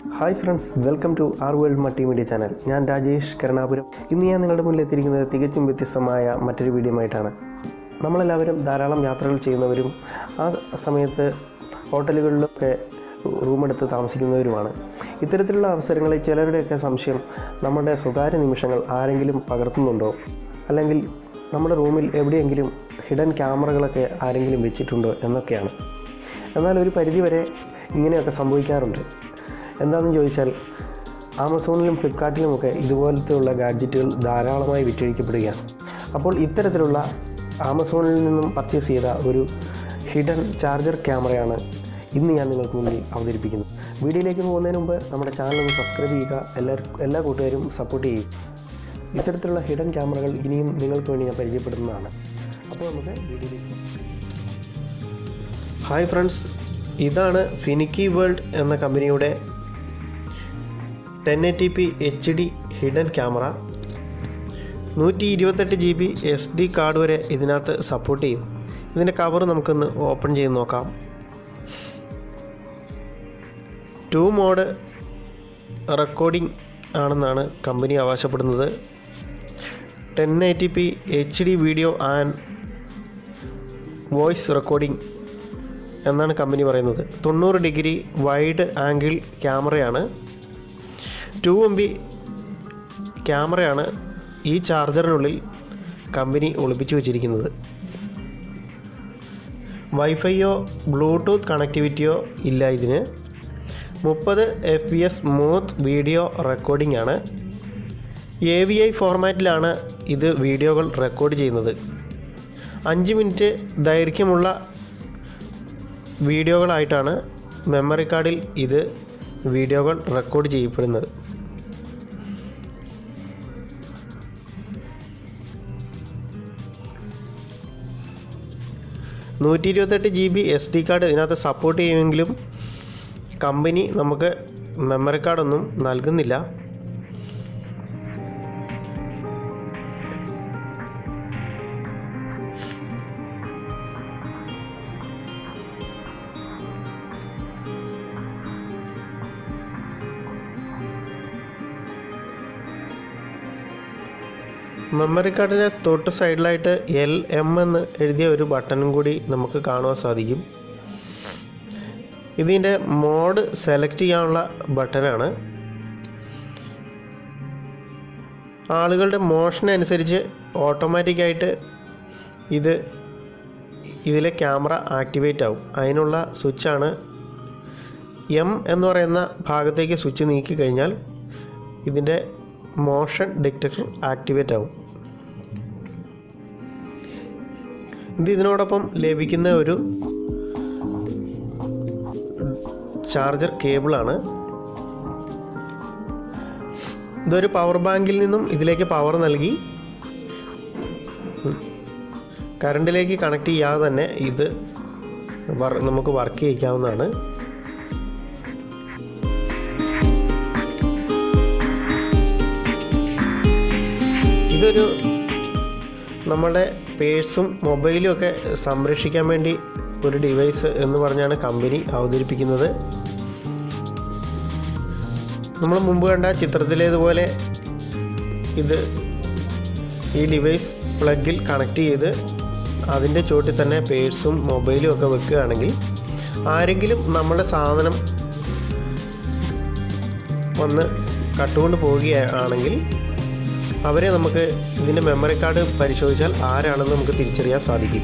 Hi friends, welcome to R world multimedia channel. ഞാൻ രാജേഷ് കരുണാപുരം. ഇന്ന് ഞാൻ നിങ്ങളുടെ മുന്നിൽ എത്തിയിരിക്കുന്നത് തികച്ചും വ്യത്യസ്തമായ മറ്റൊരു വീഡിയോയുമായിട്ടാണ്. നമ്മളെല്ലാവരും ധാരാളം യാത്രകൾ ചെയ്യുന്നവരും ആ സമയത്ത് ഹോട്ടലുകളിലൊക്കെ റൂമെടുത്ത് താമസിക്കുന്നവരുമാണ്. ഇത്തരത്തിലുള്ള അവസരങ്ങളിൽ ചിലരുടെയൊക്കെ സംശയം നമ്മുടെ സ്വകാര്യ നിമിഷങ്ങൾ ആരെങ്കിലും പകർത്തുന്നുണ്ടോ, അല്ലെങ്കിൽ നമ്മുടെ റൂമിൽ എവിടെയെങ്കിലും ഹിഡൻ ക്യാമറകളൊക്കെ ആരെങ്കിലും വെച്ചിട്ടുണ്ടോ എന്നൊക്കെയാണ്. എന്നാൽ ഒരു പരിധിവരെ ഇങ്ങനെയൊക്കെ സംഭവിക്കാറുണ്ട്. എന്താണെന്ന് ചോദിച്ചാൽ, ആമസോണിലും ഫ്ലിപ്കാർട്ടിലുമൊക്കെ ഇതുപോലത്തെയുള്ള ഗാഡ്ജറ്റുകൾ ധാരാളമായി വിറ്റഴിക്കപ്പെടുകയാണ്. അപ്പോൾ ഇത്തരത്തിലുള്ള ആമസോണിൽ നിന്നും പർച്ചേസ് ചെയ്ത ഒരു ഹിഡൻ ചാർജർ ക്യാമറയാണ് ഇന്ന് ഞാൻ നിങ്ങൾക്ക് മുന്നിൽ അവതരിപ്പിക്കുന്നത്. വീഡിയോയിലേക്ക് പോകുന്നതിന് മുമ്പ് നമ്മുടെ ചാനൽ ഒന്ന് സബ്സ്ക്രൈബ് ചെയ്യുക. എല്ലാ കൂട്ടുകാരും സപ്പോർട്ട് ചെയ്യും. ഇത്തരത്തിലുള്ള ഹിഡൻ ക്യാമറകൾ ഇനിയും നിങ്ങൾക്ക് വേണ്ടി ഞാൻ പരിചയപ്പെടുന്നതാണ്. അപ്പോൾ നമുക്ക് വീഡിയോയിലേക്ക് പോകാം. ഹായ് ഫ്രണ്ട്സ്, ഇതാണ് ഫിനിക്കി വേൾഡ് എന്ന കമ്പനിയുടെ 1080p HD hidden camera. 128 GB SD card വരെ ഇതിനകത്ത് സപ്പോർട്ട് ചെയ്യും. ഇതിൻ്റെ കവർ നമുക്കൊന്ന് ഓപ്പൺ ചെയ്ത് നോക്കാം. 2 മോഡ് റെക്കോർഡിംഗ് ആണെന്നാണ് കമ്പനി അവകാശപ്പെടുന്നത്. 1080p HD video and voice recording എന്നാണ് കമ്പനി പറയുന്നത്. 90 ഡിഗ്രി വൈഡ് ആംഗിൾ ക്യാമറയാണ്. 2 MB ക്യാമറയാണ് ഈ ചാർജറിനുള്ളിൽ കമ്പനി ഒളിപ്പിച്ചു വച്ചിരിക്കുന്നത്. വൈഫൈയോ ബ്ലൂടൂത്ത് കണക്ടിവിറ്റിയോ ഇല്ല ഇതിന്. 30 FPS സ്മൂത്ത് വീഡിയോ റെക്കോർഡിംഗ് ആണ്. AVI ഫോർമാറ്റിലാണ് ഇത് വീഡിയോകൾ റെക്കോർഡ് ചെയ്യുന്നത്. 5 മിനിറ്റ് ദൈർഘ്യമുള്ള വീഡിയോകളായിട്ടാണ് മെമ്മറി കാർഡിൽ ഇത് വീഡിയോകൾ റെക്കോർഡ് ചെയ്യപ്പെടുന്നത്. GB SD കാർഡ് ഇതിനകത്ത് സപ്പോർട്ട് ചെയ്യുമെങ്കിലും കമ്പനി നമുക്ക് മെമ്മറി കാർഡൊന്നും നൽകുന്നില്ല. മെമ്മറി കാർഡിന് തൊട്ട് സൈഡിലായിട്ട് LM എന്ന് എഴുതിയ ഒരു ബട്ടണും കൂടി നമുക്ക് കാണുവാൻ സാധിക്കും. ഇതിൻ്റെ മോഡ് സെലക്ട് ചെയ്യാനുള്ള ബട്ടനാണ്. ആളുകളുടെ മോഷൻ അനുസരിച്ച് ഓട്ടോമാറ്റിക്കായിട്ട് ഇതിലെ ക്യാമറ ആക്ടിവേറ്റ് ആവും. അതിനുള്ള സ്വിച്ചാണ്. M എന്ന് പറയുന്ന ഭാഗത്തേക്ക് സ്വിച്ച് നീക്കി കഴിഞ്ഞാൽ ഇതിൻ്റെ മോഷൻ ഡിറ്റക്ടർ ആക്ടിവേറ്റ് ആവും. ഇതിനോടൊപ്പം ലഭിക്കുന്ന ഒരു ചാർജർ കേബിളാണ്. ഇതൊരു പവർ ബാങ്കിൽ നിന്നും ഇതിലേക്ക് പവർ നൽകി കറണ്ടിലേക്ക് കണക്ട് ചെയ്യാതെ തന്നെ ഇത് നമുക്ക് വർക്ക് ചെയ്യിക്കാവുന്നതാണ്. ഇതൊരു നമ്മുടെ പേഴ്സും മൊബൈലും ഒക്കെ സംരക്ഷിക്കാൻ വേണ്ടി ഒരു ഡിവൈസ് എന്ന് പറഞ്ഞാണ് കമ്പനി അവതരിപ്പിക്കുന്നത്. നമ്മൾ മുമ്പ് കണ്ട ചിത്രത്തിലേതുപോലെ ഈ ഡിവൈസ് പ്ലഗിൽ കണക്ട് ചെയ്ത് അതിൻ്റെ ചോട്ടിൽ തന്നെ പേഴ്സും മൊബൈലും ഒക്കെ വെക്കുകയാണെങ്കിൽ ആരെങ്കിലും നമ്മുടെ സാധനം വന്ന് കട്ടുകൊണ്ട് പോവുകയാണെങ്കിൽ അവരെ നമുക്ക് ഇതിൻ്റെ മെമ്മറി കാർഡ് പരിശോധിച്ചാൽ ആരാണെന്ന് നമുക്ക് തിരിച്ചറിയാൻ സാധിക്കും.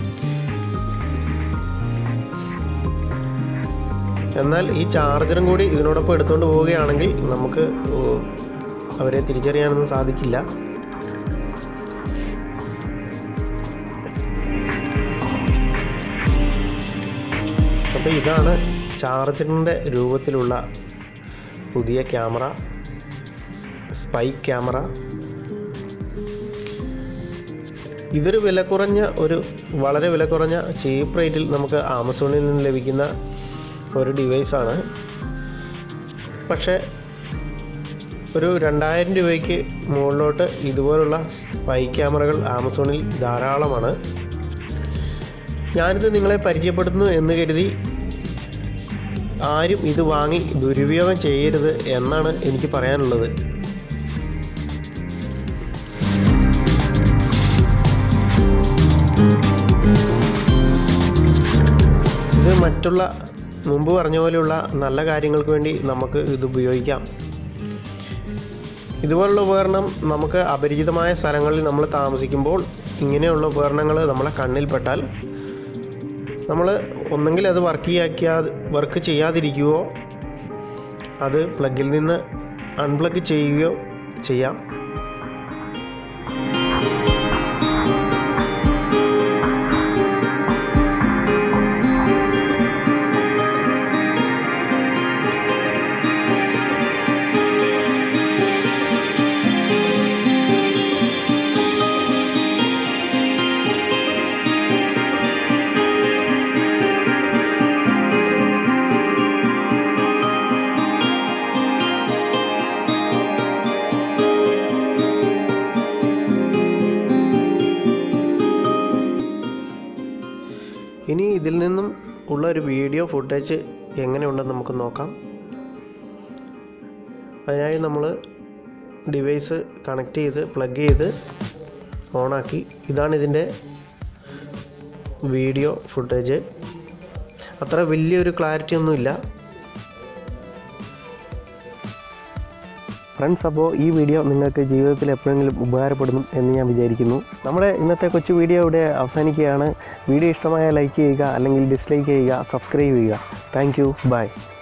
എന്നാൽ ഈ ചാർജറും കൂടി ഇതിനോടൊപ്പം എടുത്തുകൊണ്ട് പോവുകയാണെങ്കിൽ നമുക്ക് അവരെ തിരിച്ചറിയാനൊന്നും സാധിക്കില്ല. അപ്പോൾ ഇതാണ് ചാർജറിൻ്റെ രൂപത്തിലുള്ള പുതിയ ക്യാമറ, സ്പൈക്ക് ക്യാമറ. ഇതൊരു വളരെ വില കുറഞ്ഞ ചീപ്പ് റേറ്റിൽ നമുക്ക് ആമസോണിൽ നിന്ന് ലഭിക്കുന്ന ഒരു ഡിവൈസാണ്. പക്ഷേ ഒരു 2000 രൂപയ്ക്ക് മുകളിലോട്ട് ഇതുപോലുള്ള സ്പൈക്ക് ക്യാമറകൾ ആമസോണിൽ ധാരാളമാണ്. ഞാനിത് നിങ്ങളെ പരിചയപ്പെടുത്തുന്നു എന്ന് കരുതി ആരും ഇത് വാങ്ങി ദുരുപയോഗം ചെയ്യരുത് എന്നാണ് എനിക്ക് പറയാനുള്ളത്. ഇത് മറ്റുള്ള മുമ്പ് പറഞ്ഞ പോലെയുള്ള നല്ല കാര്യങ്ങൾക്ക് വേണ്ടി നമുക്ക് ഇത് ഉപയോഗിക്കാം. ഇതുപോലുള്ള ഉപകരണം നമുക്ക് അപരിചിതമായ സ്ഥലങ്ങളിൽ നമ്മൾ താമസിക്കുമ്പോൾ ഇങ്ങനെയുള്ള ഉപകരണങ്ങൾ നമ്മളെ കണ്ണിൽപ്പെട്ടാൽ നമ്മൾ ഒന്നെങ്കിൽ അത് വർക്ക് ചെയ്യാതിരിക്കുകയോ അത് പ്ലഗിൽ നിന്ന് അൺപ്ലഗ് ചെയ്യുകയോ ചെയ്യാം. ഇനി ഇതിൽ നിന്നും ഉള്ള ഒരു വീഡിയോ ഫുട്ടേജ് എങ്ങനെയുണ്ടെന്ന് നമുക്ക് നോക്കാം. അതിനായി നമ്മൾ ഡിവൈസ് കണക്ട് ചെയ്ത് പ്ലഗ് ചെയ്ത് ഓണാക്കി. ഇതാണ് ഇതിൻ്റെ വീഡിയോ ഫുട്ടേജ്. അത്ര വലിയൊരു ക്ലാരിറ്റി ഒന്നുമില്ല ഫ്രണ്ട്സ്. അപ്പോൾ ഈ വീഡിയോ നിങ്ങൾക്ക് ജീവിതത്തിൽ എപ്പോഴെങ്കിലും ഉപകാരപ്പെടുന്നു എന്ന് ഞാൻ വിചാരിക്കുന്നു. നമ്മുടെ ഇന്നത്തെ കൊച്ചു വീഡിയോ ഇവിടെ അവസാനിക്കുകയാണ്. വീഡിയോ ഇഷ്ടമായ ലൈക്ക് ചെയ്യുക, അല്ലെങ്കിൽ ഡിസ്ലൈക്ക് ചെയ്യുക, സബ്സ്ക്രൈബ് ചെയ്യുക. Thank you. ബൈ.